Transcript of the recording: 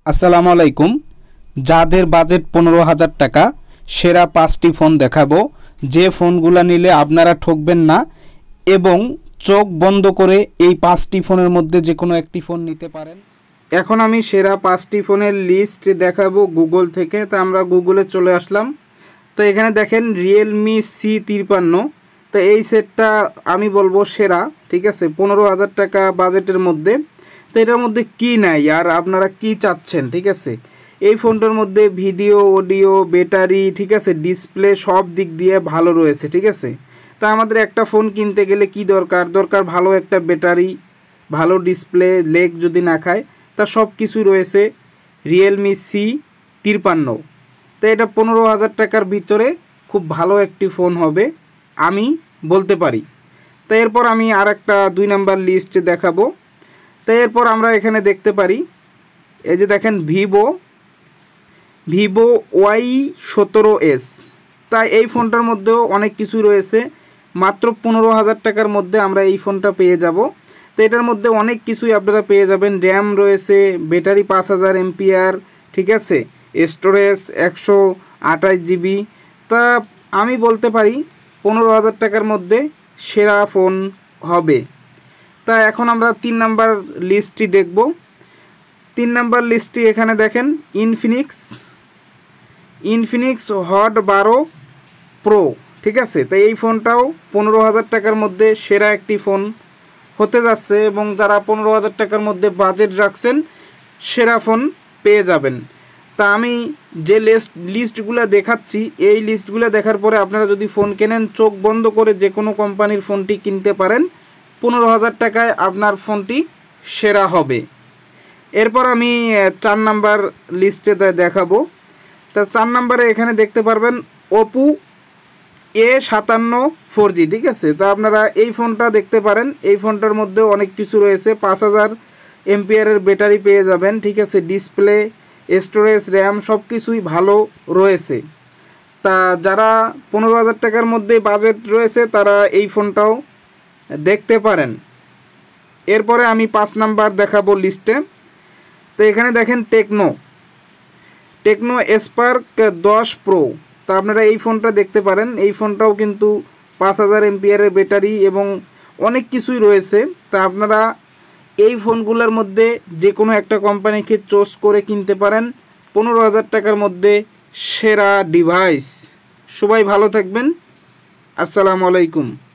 আসসালামু আলাইকুম। যাদের বাজেট 15,000 টাকা সেরা 5টি ফোন দেখাবো, যে ফোনগুলো নিলে আপনারা ঠকবেন না এবং চোখ বন্ধ করে এই 5টি ফোনের মধ্যে যে কোনো একটি ফোন নিতে পারেন। এখন আমি সেরা 5টি ফোনের লিস্ট দেখাবো গুগল থেকে। তা আমরা গুগলে চলে আসলাম। তো এখানে দেখেন রিয়েলমি C53। তো এই সেটটা আমি বলবো সেরা, ঠিক আছে, 15,000 টাকা বাজেটের মধ্যে। তো এটার মধ্যে কি নাই আর আপনারা কি চাচ্ছেন, ঠিক আছে। এই ফোনটার মধ্যে ভিডিও, অডিও, ব্যাটারি, ঠিক আছে, ডিসপ্লে সব দিক দিয়ে ভালো রয়েছে, ঠিক আছে। তা আমাদের একটা ফোন কিনতে গেলে কি দরকার ভালো একটা ব্যাটারি, ভালো ডিসপ্লে, লেগ যদি না খায়, তা সব কিছুই রয়েছে রিয়েলমি C53। তো এটা 15,000 টাকার ভিতরে খুব ভালো একটি ফোন হবে আমি বলতে পারি। তো এরপর আমি আর একটা 2 নাম্বার লিস্ট দেখাবো। তো এরপর আমরা এখানে দেখতে পারি, এই যে দেখেন ভিভো Y17s। তাই এই ফোনটার মধ্যেও অনেক কিছু রয়েছে। মাত্র 15,000 টাকার মধ্যে আমরা এই ফোনটা পেয়ে যাব। তো এটার মধ্যে অনেক কিছুই আপনারা পেয়ে যাবেন। র্যাম রয়েছে, ব্যাটারি 5000 এমপিআর, ঠিক আছে, স্টোরেজ 128 জিবি। তা আমি বলতে পারি 15,000 টাকার মধ্যে সেরা ফোন হবে। তা এখন আমরা 3 নাম্বার লিস্টটি দেখব। 3 নাম্বার লিস্টটি এখানে দেখেন ইনফিনিক্স হট 12 প্রো, ঠিক আছে। তো এই ফোনটাও 15,000 টাকার মধ্যে সেরা একটি ফোন হতে যাচ্ছে এবং যারা 15,000 টাকার মধ্যে বাজেট রাখছেন সেরা ফোন পেয়ে যাবেন। তা আমি যে লিস্টগুলো দেখাচ্ছি, এই লিস্টগুলো দেখার পরে আপনারা যদি ফোন কেনেন চোখ বন্ধ করে যে কোনো কোম্পানির ফোনটি কিনতে পারেন। 15,000 টাকায় আপনার ফোনটি সেরা হবে। এরপর আমি 4 নাম্বার লিস্টে দেখাবো। তা 4 নাম্বারে এখানে দেখতে পারবেন ওপো A57 4G, ঠিক আছে। তা আপনারা এই ফোনটা দেখতে পারেন। এই ফোনটার মধ্যে অনেক কিছু রয়েছে। 5000 এমপিআরের ব্যাটারি পেয়ে যাবেন, ঠিক আছে। ডিসপ্লে, স্টোরেজ, র্যাম সব কিছুই ভালো রয়েছে। তা যারা 15,000 টাকার মধ্যে বাজেট রয়েছে তারা এই ফোনটাও দেখতে পারেন। এরপরে আমি 5 নাম্বার দেখাবো লিস্টে। তো এখানে দেখেন টেকনো স্পার্ক 10 প্রো। তা আপনারা এই ফোনটা দেখতে পারেন। এই ফোনটাও কিন্তু 5000 এমপিআরের ব্যাটারি এবং অনেক কিছুই রয়েছে। তা আপনারা এই ফোনগুলোর মধ্যে যে কোনো একটা কোম্পানিকে চুজ করে কিনতে পারেন। 15,000 টাকার মধ্যে সেরা ডিভাইস। সবাই ভালো থাকবেন। আসসালামু আলাইকুম।